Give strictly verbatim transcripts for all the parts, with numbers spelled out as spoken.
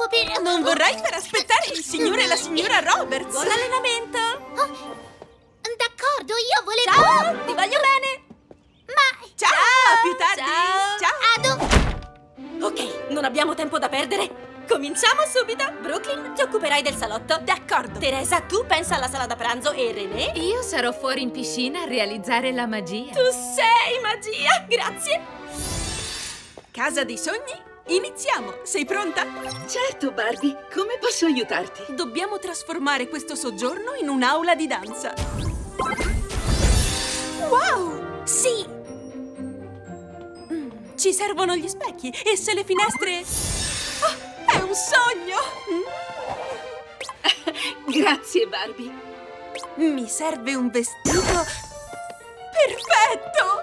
troppo per... Non vorrai far aspettare il signore e la signora Roberts. Buon allenamento! Oh, d'accordo, io volevo... Ciao, ti voglio bene! Ma... Ciao, ciao, a più tardi! Ciao! Ciao! Ado! Ok, non abbiamo tempo da perdere. Cominciamo subito! Brooklyn, ti occuperai del salotto. D'accordo. Teresa, tu pensa alla sala da pranzo e René? Io sarò fuori in piscina a realizzare la magia. Tu sei magia! Grazie! Casa dei sogni? Iniziamo! Sei pronta? Certo, Barbie. Come posso aiutarti? Dobbiamo trasformare questo soggiorno in un'aula di danza. Wow! Sì! Mm, ci servono gli specchi e se le finestre... Oh, è un sogno! Grazie, Barbie. Mi serve un vestito perfetto!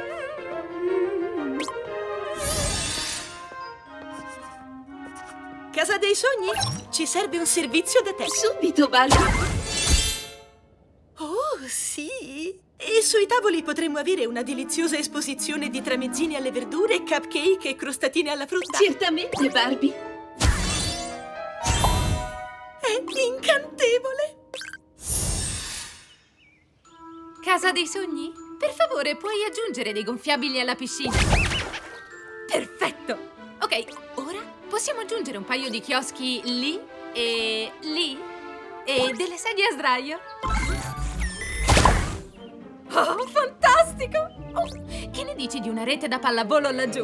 Casa dei sogni? Ci serve un servizio da te. Subito, Barbie. Oh, sì! E sui tavoli potremmo avere una deliziosa esposizione di tramezzini alle verdure, cupcake e crostatine alla frutta. Certamente, Barbie. È incantevole! Casa dei sogni? Per favore, puoi aggiungere dei gonfiabili alla piscina? Perfetto! Ok, ora possiamo aggiungere un paio di chioschi lì e lì e delle sedie a sdraio. Oh, fantastico! Oh, che ne dici di una rete da pallavolo laggiù?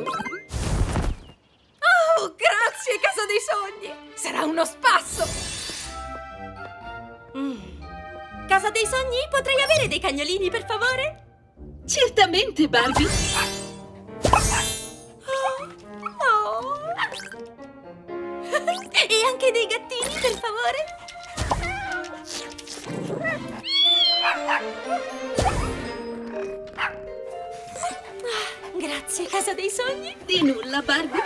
Oh, grazie, Casa dei sogni! Sarà uno spasso! Mm. Casa dei sogni? Potrei avere dei cagnolini, per favore? Certamente, Barbie. Oh. Oh. E anche dei gattini, per favore? Ah, grazie, Casa dei sogni. Di nulla, Barbie.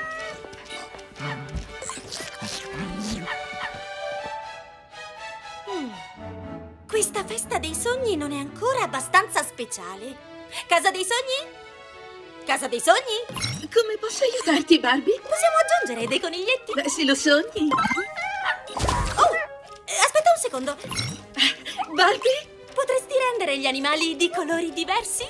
Mm. Questa festa dei sogni non è ancora abbastanza speciale. Casa dei sogni? Casa dei sogni? Come posso aiutarti, Barbie? Possiamo aggiungere dei coniglietti? Beh, se lo sogni. Oh, aspetta un secondo. Barbie? Potresti rendere gli animali di colori diversi?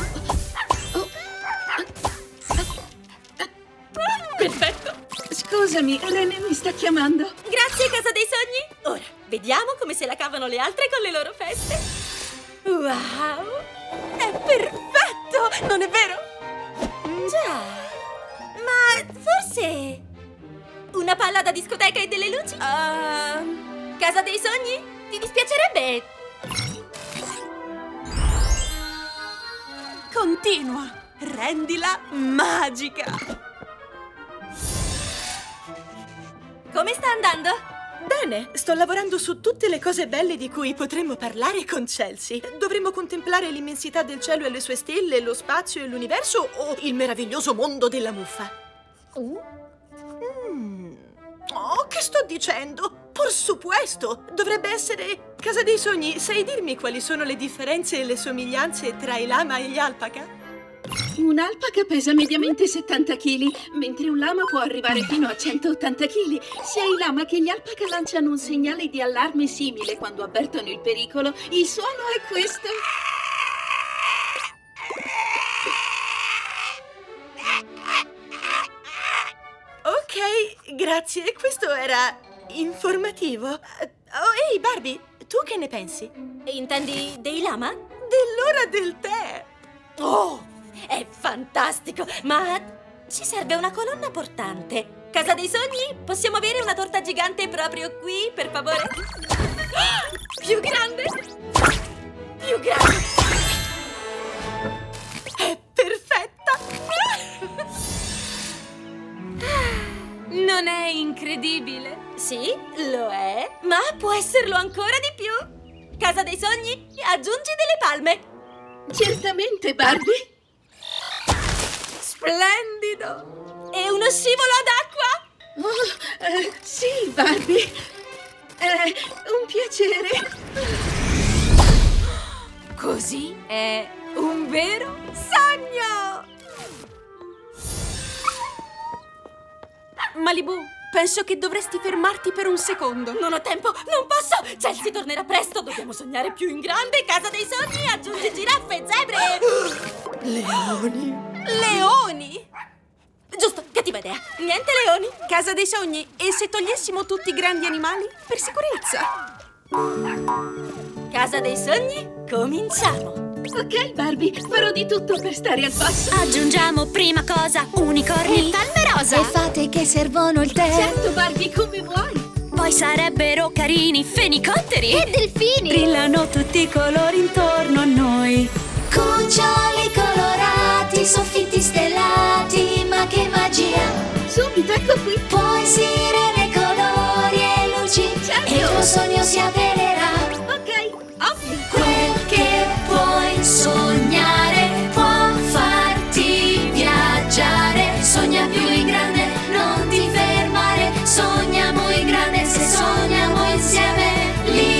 Perfetto. Scusami, René mi sta chiamando. Grazie, Casa dei sogni. Ora, vediamo come se la cavano le altre con le loro feste. Wow! È perfetto! Non è vero? Già, ma forse una palla da discoteca e delle luci? Uh... Casa dei sogni? Ti dispiacerebbe? Continua! Rendila magica! Come sta andando? Bene, sto lavorando su tutte le cose belle di cui potremmo parlare con Chelsea. Dovremmo contemplare l'immensità del cielo e le sue stelle, lo spazio e l'universo o il meraviglioso mondo della muffa. Uh. Mm. Oh, che sto dicendo? Por supuesto! Dovrebbe essere Casa dei sogni. Sai dirmi quali sono le differenze e le somiglianze tra i lama e gli alpaca? Un'alpaca pesa mediamente settanta chili, mentre un lama può arrivare fino a centottanta chili. Sia i lama che gli alpaca lanciano un segnale di allarme simile quando avvertono il pericolo. Il suono è questo. Ok, grazie. Questo era informativo. Oh, ehi, Barbie, tu che ne pensi? Intendi dei lama? Dell'ora del tè! Oh, è fantastico! Ma ci serve una colonna portante. Casa dei sogni? Possiamo avere una torta gigante proprio qui, per favore? Ah, più grande! Più grande! È perfetta! Non è incredibile? Sì, lo è, ma può esserlo ancora di più. Casa dei sogni? Aggiungi delle palme. Certamente, Barbie. Splendido! E uno scivolo ad acqua? Oh, eh, sì, Barbie. È un piacere. Così è un vero sogno! Malibu, penso che dovresti fermarti per un secondo. Non ho tempo, non posso! Chelsea tornerà presto, dobbiamo sognare più in grande. Casa dei sogni, aggiungi giraffe e zebre! Leoni. Leoni? Giusto, cattiva idea. Niente leoni. Casa dei sogni. E se togliessimo tutti i grandi animali? Per sicurezza. Casa dei sogni, cominciamo. Ok, Barbie, farò di tutto per stare al passo. Aggiungiamo prima cosa unicorni E palme rosa. e fate che servono il tè. Certo, Barbie, come vuoi. Poi sarebbero carini fenicotteri E delfini. brillano tutti i colori intorno a noi. Cuccioli colorati, soffitti stellati, ma che magia! Subito, ecco qui. Poi sirene, colori e luci, Certo. e il tuo sogno si avvererà. Ok, ovvio. Quel che puoi sognare può farti viaggiare. Sogna più in grande, non ti fermare. Sogniamo in grande, se sogniamo insieme.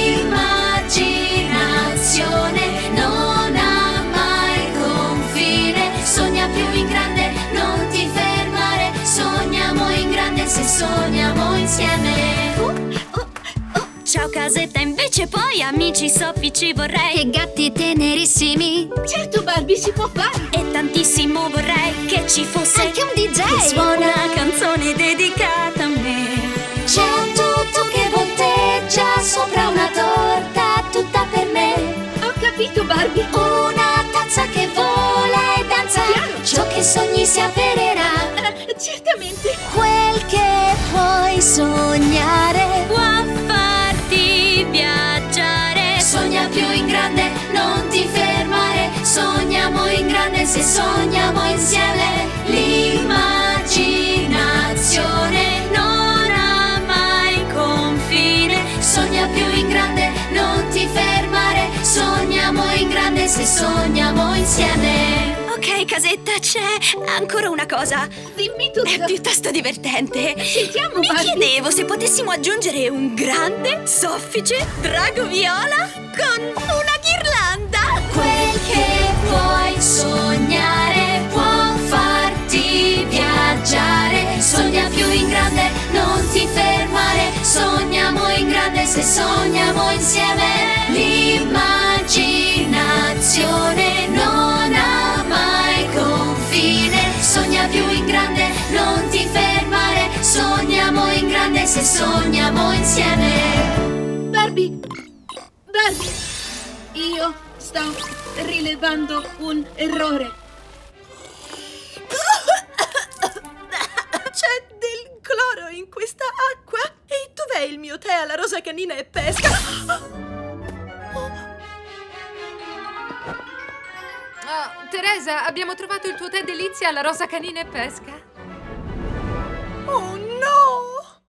L'immaginazione non ha mai confine. Sogna più in grande, non ti fermare. Sogniamo in grande, se sogniamo insieme. Ciao casetta, invece poi amici soffici vorrei. E gatti tenerissimi. Certo, Barbie, si può fare. E tantissimo vorrei che ci fosse Anche un D J. che suona una canzone dedicata a me. C'è un tutto che volteggia sopra una torta tutta per me. Ho capito, Barbie. Una tazza che vola e danza. Chiaro. Ciò che sogni si avvererà. Eh, certamente. Quel che puoi sognare può farti viaggiare. Sogna più in grande, non ti fermare. Sogniamo in grande, se sogniamo insieme. L'immaginazione non ha mai confine. Sogna più in grande, non ti fermare. Sogniamo in grande, se sogniamo insieme. Ok, casetta, c'è ancora una cosa. Dimmi tutto. È piuttosto divertente. Sentiamo, Mi Barbie. chiedevo se potessimo aggiungere un grande, soffice drago viola con una ghirlanda. Quel che puoi sognare può farti viaggiare. Sogna più in grande, non ti fermare. Sogniamo in grande, se sogniamo insieme. L'immaginazione non ha mai confine. Sogna più in grande, non ti fermare. Sogniamo in grande, se sogniamo insieme. Barbie. Barbie. Io sto rilevando un errore. C'è del cloro in questa acqua. E dov'è il mio tè alla rosa canina e pesca? Oh, Teresa, abbiamo trovato il tuo tè delizia alla rosa canina e pesca.